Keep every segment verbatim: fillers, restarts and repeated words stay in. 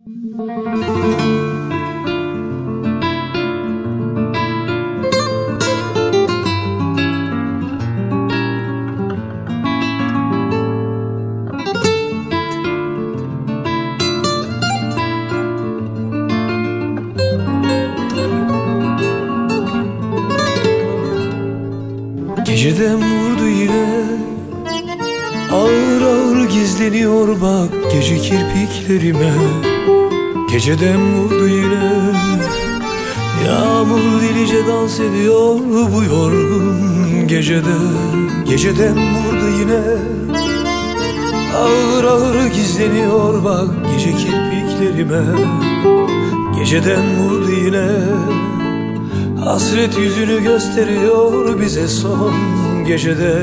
Geceden vurdu yine, ağır ağır gizleniyor bak gece kirpiklerime. Geceden vurdu yine, yağmur delice dans ediyor bu yorgun gecede. Geceden vurdu yine, ağır ağır gizleniyor bak gece kirpiklerime. Geceden vurdu yine, hasret yüzünü gösteriyor bize son gecede.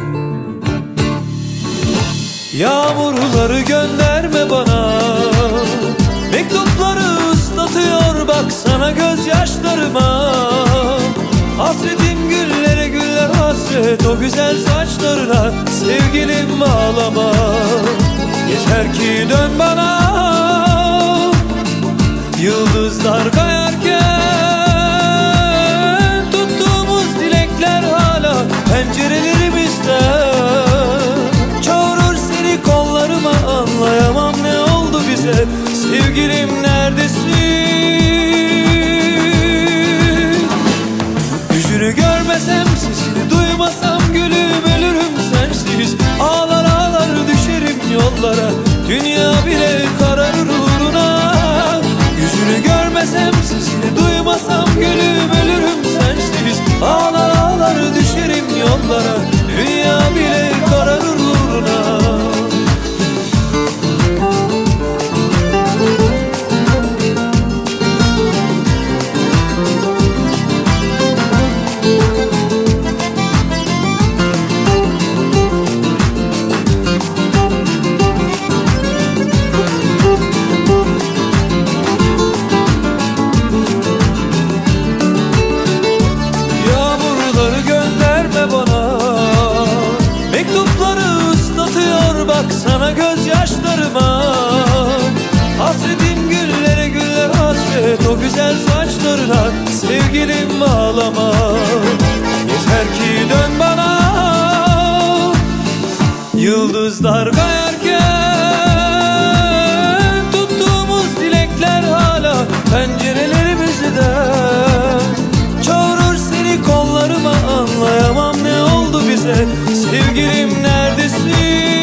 Yağmurları gönderme bana, mektupları ıslatıyor baksana gözyaşlarıma. Hasretim güllere güller hasret o güzel saçlarına. Sevgilim ağlama, yeter ki dön bana. Yıldızlar kayarken tuttuğumuz dilekler hala pencerelerimizde. Çağırır seni kollarıma, anlayamam ne oldu bize. Sevgilim neredesin? Yüzünü görmesem, sesini duymasam gülüm ölürüm sensiz. Ağlar ağlar düşerim yollara, dünya bile kararır uğruna. Yüzünü görmesem, sesini duymasam gülüm ölürüm sensiz. Ağlar ağlar düşerim yollara, dünya bile kararır uğruna. Baksana gözyaşlarıma, hasretin güllere güller hasret o güzel saçlarına. Sevgilim ağlama, yeter ki dön bana. Yıldızlar kayarken tuttuğumuz dilekler hala pencerelerimizde. Çağırır seni kollarıma, anlayamam ne oldu bize. Sevgilim neredesin?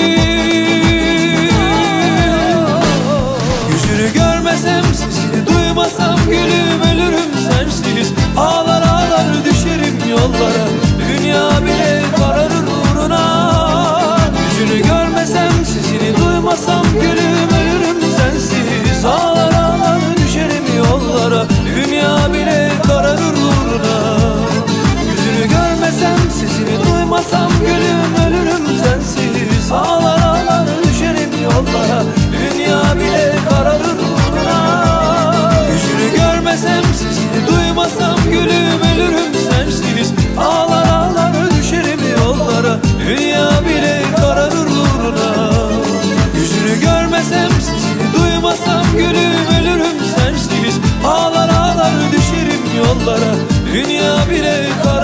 Sesini duymasam gülüm ölürüm sensiz. Ağlar ağlar düşerim yollara, dünya bile kararır uğruna. Yüzünü görmesem, sesini duymasam gülüm ölürüm sensiz. Ağlar ağlar düşerim yollara, dünya bile kararır uğruna. Yüzünü görmesem, sesini duymasam gülüm ölürüm sensiz. Ağlar ağlar düşerim yollara, dünya bile kararır uğruna. Yüzünü görmesem, sesini duymasam gülüm ölürüm sensiz. Ağlar ağlar düşerim yollara, dünya bile kararır uğruna. Yüzünü görmesem, sesini duymasam gülüm ölürüm sensiz. Ağlar ağlar düşerim yollara, dünya bile kararır.